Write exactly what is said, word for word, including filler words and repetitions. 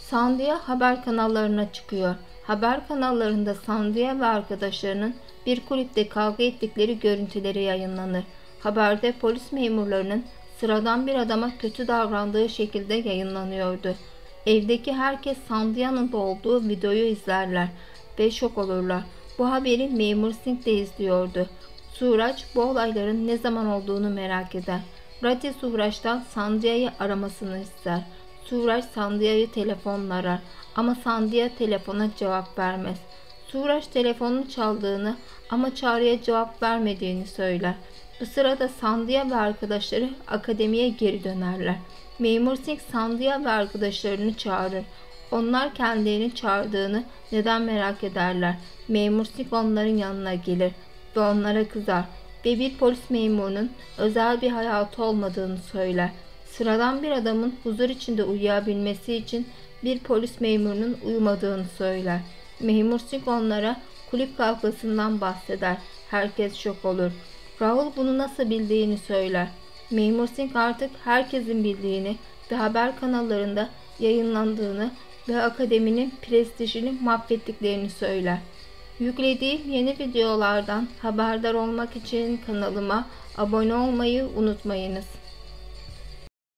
Sandia haber kanallarına çıkıyor. Haber kanallarında Sandia ve arkadaşlarının bir kulüpte kavga ettikleri görüntüleri yayınlanır. Haberde polis memurlarının sıradan bir adama kötü davrandığı şekilde yayınlanıyordu. Evdeki herkes Sandia'nın olduğu videoyu izlerler ve şok olurlar. Bu haberi memur Singh de izliyordu. Suraj bu olayların ne zaman olduğunu merak eder. Rati Suraj'tan Sandia'yı aramasını ister. Suraj Sandia'yı telefonla arar ama Sandia telefona cevap vermez. Suraj telefonun çaldığını ama çağrıya cevap vermediğini söyler. Bu sırada Sandia ve arkadaşları akademiye geri dönerler. Memur Singh Sandia ve arkadaşlarını çağırır. Onlar kendilerini çağırdığını neden merak ederler. Memur Singh onların yanına gelir ve onlara kızar ve bir polis memurunun özel bir hayatı olmadığını söyler. Sıradan bir adamın huzur içinde uyuyabilmesi için bir polis memurunun uyumadığını söyler. Memur Singh onlara kulüp kavgasından bahseder. Herkes şok olur. Rahul bunu nasıl bildiğini söyler. Memur Singh artık herkesin bildiğini ve haber kanallarında yayınlandığını ve akademinin prestijini mahvettiklerini söyler. Yüklediğim yeni videolardan haberdar olmak için kanalıma abone olmayı unutmayınız.